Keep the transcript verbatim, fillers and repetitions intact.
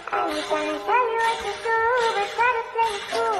I wish I could tell you what to do, but try to play it cool.